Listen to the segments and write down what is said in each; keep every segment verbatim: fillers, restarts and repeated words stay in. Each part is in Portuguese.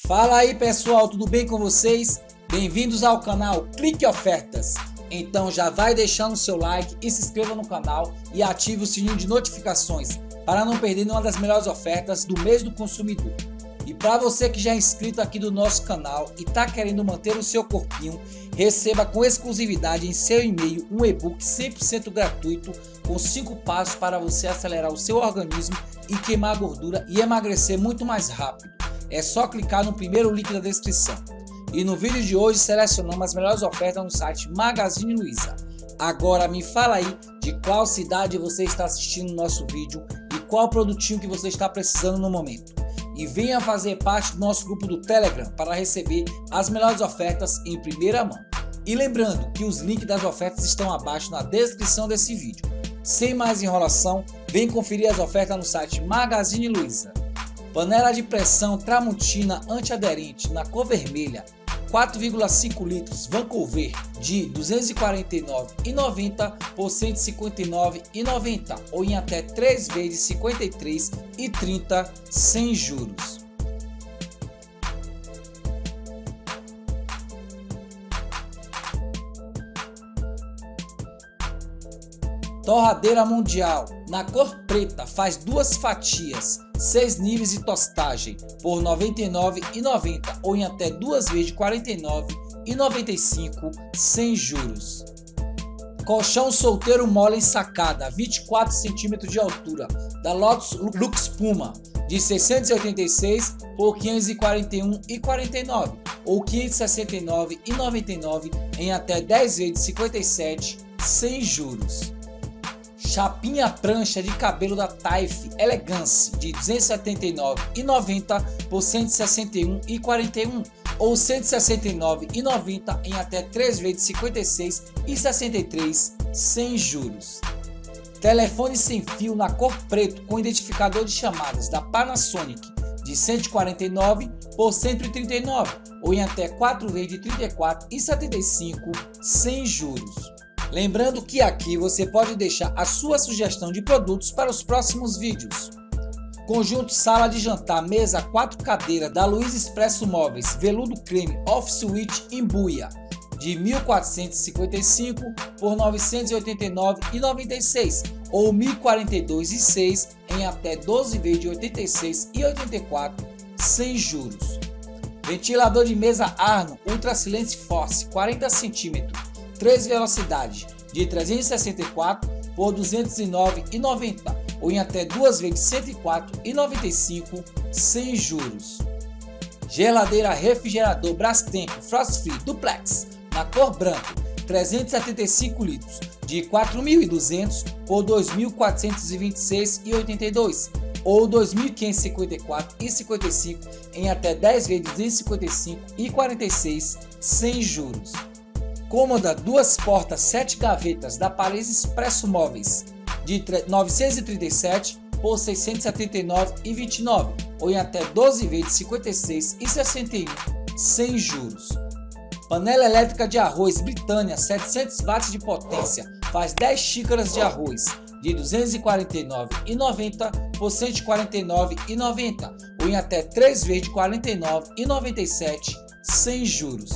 Fala aí pessoal, tudo bem com vocês? Bem-vindos ao canal Clique Ofertas. Então já vai deixando o seu like e se inscreva no canal e ative o sininho de notificações para não perder nenhuma das melhores ofertas do mês do consumidor. E para você que já é inscrito aqui do nosso canal e está querendo manter o seu corpinho, receba com exclusividade em seu e-mail um e-book cem por cento gratuito com cinco passos para você acelerar o seu organismo e queimar a gordura e emagrecer muito mais rápido. É só clicar no primeiro link da descrição. E no vídeo de hoje selecionamos as melhores ofertas no site Magazine Luiza. Agora me fala aí de qual cidade você está assistindo o nosso vídeo e qual produtinho que você está precisando no momento. E venha fazer parte do nosso grupo do Telegram para receber as melhores ofertas em primeira mão. E lembrando que os links das ofertas estão abaixo na descrição desse vídeo. Sem mais enrolação, vem conferir as ofertas no site Magazine Luiza. Panela de pressão Tramontina antiaderente na cor vermelha, quatro vírgula cinco litros Vancouver de duzentos e quarenta e nove reais e noventa centavos por cento e cinquenta e nove reais e noventa centavos ou em até três vezes cinquenta e três reais e trinta centavos sem juros. Torradeira Mundial na cor preta faz duas fatias, seis níveis de tostagem por noventa e nove reais e noventa centavos ou em até duas vezes de quarenta e nove reais e noventa e cinco centavos sem juros. Colchão solteiro mole ensacada vinte e quatro centímetros de altura da Lotus Lux Puma de seiscentos e oitenta e seis reais por quinhentos e quarenta e um reais e quarenta e nove centavos ou quinhentos e sessenta e nove reais e noventa e nove centavos em até dez vezes de cinquenta e sete reais sem juros. Chapinha prancha de cabelo da Taif Elegance de duzentos e setenta e nove reais e noventa centavos por cento e sessenta e um reais e quarenta e um centavos ou cento e sessenta e nove reais e noventa centavos em até três vezes de cinquenta e seis reais e sessenta e três centavos sem juros. Telefone sem fio na cor preto com identificador de chamadas da Panasonic de cento e quarenta e nove reais por cento e trinta e nove reais ou em até quatro vezes de trinta e quatro reais e setenta e cinco centavos sem juros. Lembrando que aqui você pode deixar a sua sugestão de produtos para os próximos vídeos. Conjunto sala de jantar, mesa, quatro cadeiras da Luiz Expresso Móveis, veludo creme Off Suite em buia de mil quatrocentos e cinquenta e cinco reais por novecentos e oitenta e nove reais e noventa e seis centavos ou mil e quarenta e dois reais e seis centavos em até doze vezes de oitenta e seis reais e oitenta e quatro centavos sem juros. Ventilador de mesa Arno Ultra Silence Force quarenta centímetros, três velocidades de trezentos e sessenta e quatro reais por duzentos e nove reais e noventa centavos ou em até duas vezes cento e quatro reais e noventa e cinco centavos sem juros. Geladeira refrigerador Brastemp Frost Free Duplex na cor branco trezentos e setenta e cinco litros de quatro mil e duzentos reais por dois mil quatrocentos e vinte e seis reais e oitenta e dois centavos ou dois mil quinhentos e cinquenta e quatro reais e cinquenta e cinco centavos em até dez vezes de duzentos e cinquenta e cinco reais e quarenta e seis centavos sem juros. Cômoda duas portas sete gavetas da Paris Expresso Móveis de novecentos e trinta e sete reais por seiscentos e setenta e nove reais e vinte e nove centavos ou em até doze vezes de cinquenta e seis reais e sessenta e um centavos sem juros. Panela elétrica de arroz Britânia setecentos watts de potência faz dez xícaras de arroz de duzentos e quarenta e nove reais e noventa centavos por cento e quarenta e nove reais e noventa centavos ou em até três vezes de quarenta e nove reais e noventa e sete centavos sem juros.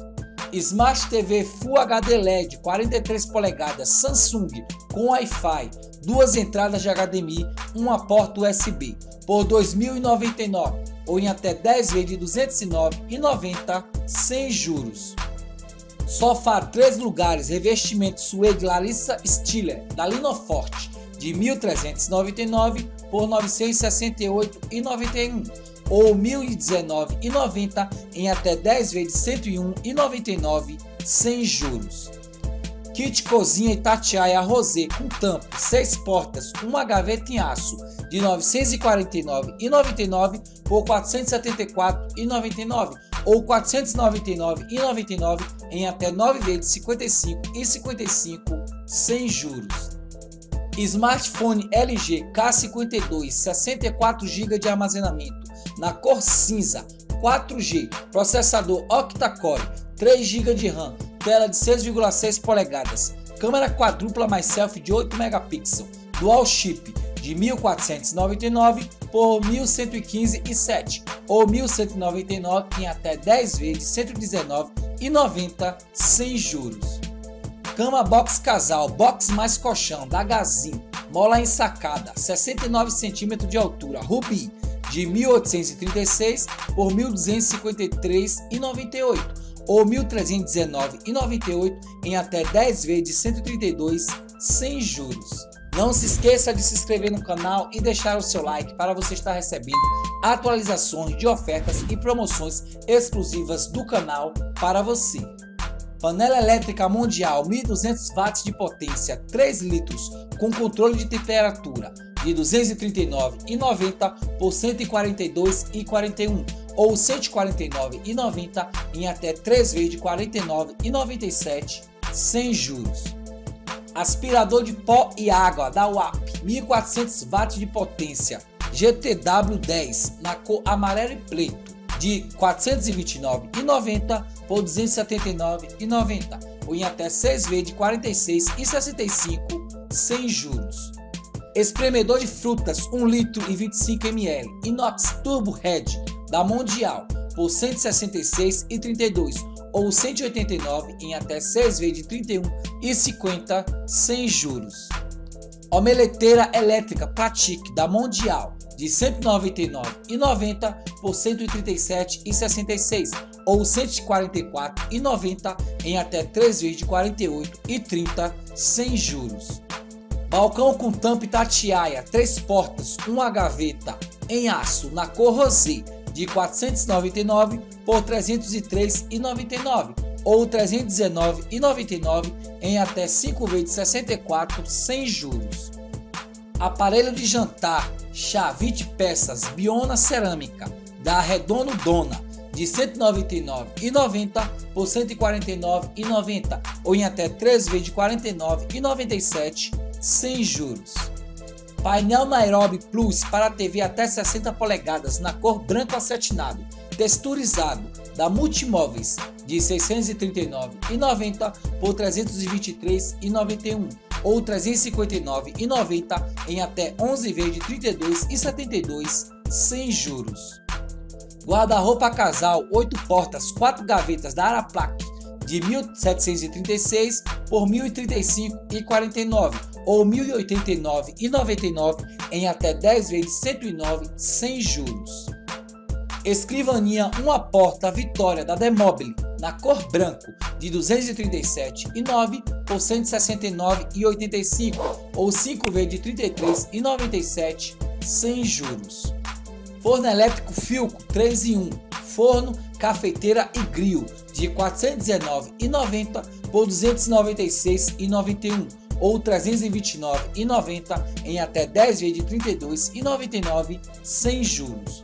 Smart T V Full H D L E D quarenta e três polegadas Samsung com Wi-Fi, duas entradas de H D M I, uma porta U S B por dois mil e noventa e nove reais ou em até dez vezes de duzentos e nove reais e noventa centavos sem juros. Sofá três lugares revestimento suede Larissa Stiller da Linoforte de mil trezentos e noventa e nove reais por novecentos e sessenta e oito reais e noventa e um centavos ou mil e dezenove reais e noventa centavos em até dez vezes de cento e um reais e noventa e nove centavos sem juros. Kit cozinha Itatiaia Rosé com tampo, seis portas, uma gaveta em aço de novecentos e quarenta e nove reais e noventa e nove centavos por quatrocentos e setenta e quatro reais e noventa e nove centavos ou quatrocentos e noventa e nove reais e noventa e nove centavos em até nove vezes de cinquenta e cinco reais e cinquenta e cinco centavos sem juros. Smartphone L G K cinquenta e dois, sessenta e quatro gigas de armazenamento na cor cinza, quatro G, processador octa-core, três gigas de RAM, tela de seis vírgula seis polegadas, câmera quadrupla mais selfie de oito megapixels, dual chip de mil quatrocentos e noventa e nove reais por mil cento e quinze reais e sete centavos ou mil cento e noventa e nove reais em até dez vezes de cento e dezenove reais e noventa centavos sem juros. Cama box casal, box mais colchão da Gazin, mola ensacada, sessenta e nove centímetros de altura, Rubi, de mil oitocentos e trinta e seis reais por mil duzentos e cinquenta e três reais e noventa e oito centavos ou mil trezentos e dezenove reais e noventa e oito centavos em até dez vezes de cento e trinta e dois reais sem juros. Não se esqueça de se inscrever no canal e deixar o seu like para você estar recebendo atualizações de ofertas e promoções exclusivas do canal para você. Panela elétrica mundial mil e duzentos watts de potência, três litros, com controle de temperatura, de duzentos e trinta e nove reais e noventa centavos por cento e quarenta e dois reais e quarenta e um centavos ou cento e quarenta e nove reais e noventa centavos em até três vezes de quarenta e nove reais e noventa e sete centavos sem juros. Aspirador de pó e água da U A P, mil e quatrocentos watts de potência, G T W dez, na cor amarelo e preto, de quatrocentos e vinte e nove reais e noventa centavos por duzentos e setenta e nove reais e noventa centavos ou em até seis vezes de quarenta e seis reais e sessenta e cinco centavos sem juros. Espremedor de frutas um litro e vinte e cinco mililitros, inox Turbo Red da Mundial por cento e sessenta e seis reais e trinta e dois centavos ou cento e oitenta e nove reais em até seis vezes de trinta e um reais e cinquenta centavos sem juros. Omeleteira elétrica Pratique da Mundial de cento e noventa e nove reais e noventa centavos por cento e trinta e sete reais e sessenta e seis centavos ou cento e quarenta e quatro reais e noventa centavos em até três vezes de quarenta e oito reais e trinta centavos sem juros. Balcão com tampa Itatiaia, três portas, uma gaveta em aço na cor rosé, de quatrocentos e noventa e nove reais por trezentos e três reais e noventa e nove centavos ou trezentos e dezenove reais e noventa e nove centavos em até cinco vezes de sessenta e quatro reais sem juros. Aparelho de jantar chá vinte peças Biona cerâmica da Redondo Dona, de cento e noventa e nove reais e noventa centavos por cento e quarenta e nove reais e noventa centavos ou em até três vezes de quarenta e nove reais e noventa e sete centavos sem juros. Painel Nairobi Plus para T V até sessenta polegadas na cor branco acetinado, texturizado, da Multimóveis, de seiscentos e trinta e nove reais e noventa centavos por trezentos e vinte e três reais e noventa e um centavos ou trezentos e cinquenta e nove reais e noventa centavos em até onze vezes de trinta e dois reais e setenta e dois centavos sem juros. Guarda-roupa casal oito portas, quatro gavetas da Araplaque, de mil setecentos e trinta e seis reais por mil e trinta e cinco reais e quarenta e nove centavos ou mil e oitenta e nove reais e noventa e nove centavos em até dez vezes de cento e nove reais sem juros. Escrivaninha uma porta Vitória da Demobile na cor branco, de duzentos e trinta e sete reais e nove centavos por cento e sessenta e nove reais e oitenta e cinco centavos ou cinco vezes de trinta e três reais e noventa e sete centavos sem juros. Forno elétrico Philco três em um, forno, cafeteira e grill, de quatrocentos e dezenove reais e noventa centavos por duzentos e noventa e seis reais e noventa e um centavos ou trezentos e vinte e nove reais e noventa centavos em até dez vezes de trinta e dois reais e noventa e nove centavos sem juros.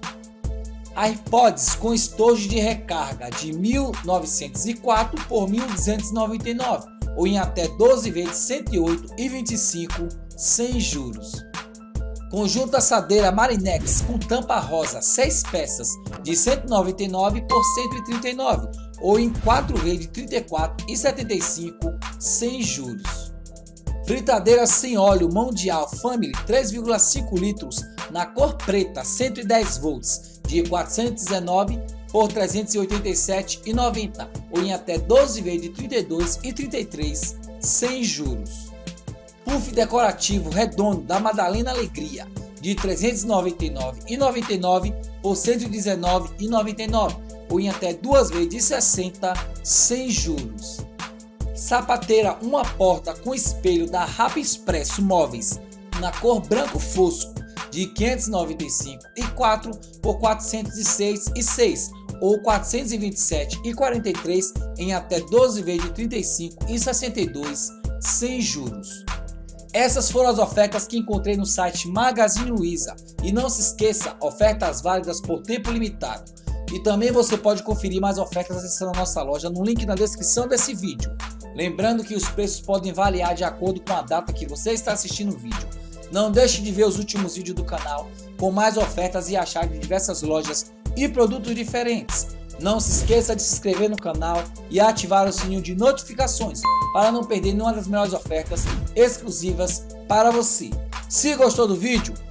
AirPods com estojo de recarga de mil novecentos e quatro reais por mil duzentos e noventa e nove reais ou em até doze vezes de cento e oito reais e vinte e cinco centavos sem juros. Conjunto assadeira Marinex com tampa rosa seis peças, de cento e noventa e nove reais por cento e trinta e nove reais ou em quatro vezes de trinta e quatro reais e setenta e cinco centavos sem juros. Fritadeira sem óleo Mundial Family três vírgula cinco litros na cor preta cento e dez volts, de quatrocentos e dezenove reais por trezentos e oitenta e sete reais e noventa centavos ou em até doze vezes de trinta e dois reais e trinta e três centavos sem juros. Puff decorativo redondo da Madalena Alegria, de trezentos e noventa e nove reais e noventa e nove centavos por cento e dezenove reais e noventa e nove centavos ou em até duas vezes de sessenta centavos sem juros. Sapateira uma porta com espelho da Rap Expresso Móveis na cor branco fosco, de quinhentos e noventa e cinco reais e quatro por quatrocentos e seis reais e seis centavos ou quatrocentos e vinte e sete reais e quarenta e três centavos em até doze vezes de trinta e cinco reais e sessenta e dois centavos sem juros. Essas foram as ofertas que encontrei no site Magazine Luiza e não se esqueça, ofertas válidas por tempo limitado. E também você pode conferir mais ofertas acessando a nossa loja no link na descrição desse vídeo. Lembrando que os preços podem variar de acordo com a data que você está assistindo o vídeo. Não deixe de ver os últimos vídeos do canal com mais ofertas e achar de diversas lojas e produtos diferentes. Não se esqueça de se inscrever no canal e ativar o sininho de notificações para não perder nenhuma das melhores ofertas exclusivas para você. Se gostou do vídeo,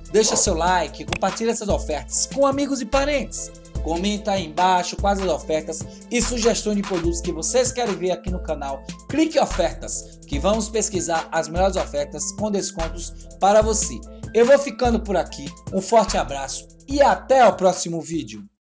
Deixa seu like, compartilha essas ofertas com amigos e parentes. Comenta aí embaixo quais as ofertas e sugestões de produtos que vocês querem ver aqui no canal. Clique em ofertas, que vamos pesquisar as melhores ofertas com descontos para você. Eu vou ficando por aqui, um forte abraço e até o próximo vídeo.